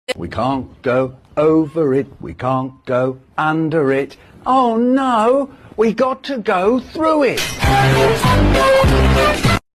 We can't go over it, we can't go under it. Oh no, we got to go through it.